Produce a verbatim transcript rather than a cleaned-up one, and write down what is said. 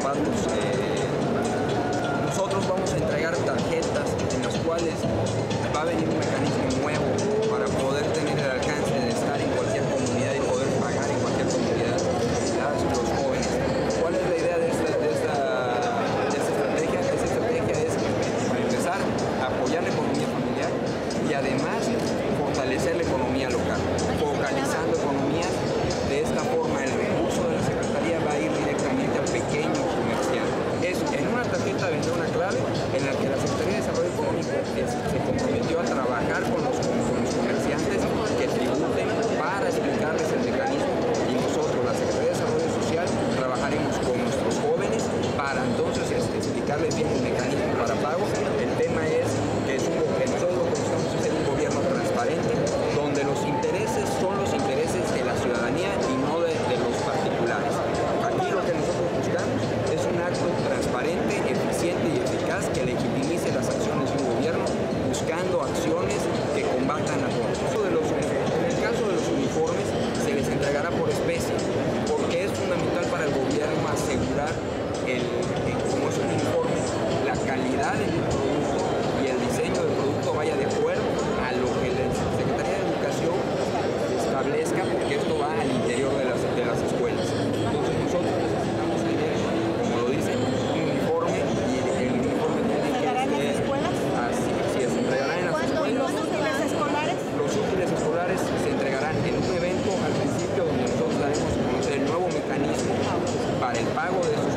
zapatos. Eh, nosotros vamos a entregar tarjetas en las cuales va a venir un mecanismo nuevo para poder tener el alcance de estar en cualquier comunidad y poder pagar en cualquier comunidad los jóvenes. ¿Cuál es la idea de esta, de esta, de esta estrategia? Esta estrategia es, para empezar, apoyar la economía familiar y además fortalecer la economía local, focalizando economías. De esta forma el recurso de la Secretaría va a ir directamente al pequeño comerciante. Es en una tarjeta vendrá una clave en la que la Secretaría de Desarrollo Económico es, se comprometió a trabajar con los, con los comerciantes que tributen para explicarles el mecanismo, y nosotros, la Secretaría de Desarrollo Social, trabajaremos con nuestros jóvenes para entonces explicarles bien el mecanismo para pago. El tema es que, es un, que nosotros lo que buscamos es un gobierno transparente, donde los intereses son los intereses de la ciudadanía y no de, de los particulares. Aquí lo que nosotros buscamos es un acto transparente, eficiente y eficaz que legitimice las acciones de un gobierno, buscando acciones que combatan la corrupción. En el caso de los uniformes se les entregará por especie, porque es fundamental para el gobierno asegurar, el, el, como es un uniforme, la calidad del producto y el diseño del producto vaya de acuerdo a lo que la Secretaría de Educación establezca, porque esto va al interior de las, de las escuelas. Entonces nosotros necesitamos tener, como lo dice, un uniforme, y el, el uniforme tiene que ¿entregarán en las escuelas? Así, así es, se entregarán en las escuelas. ¿Los útiles escolares? Los útiles escolares se entregarán en un evento al principio donde nosotros daremos a conocer el nuevo mecanismo para el pago de esos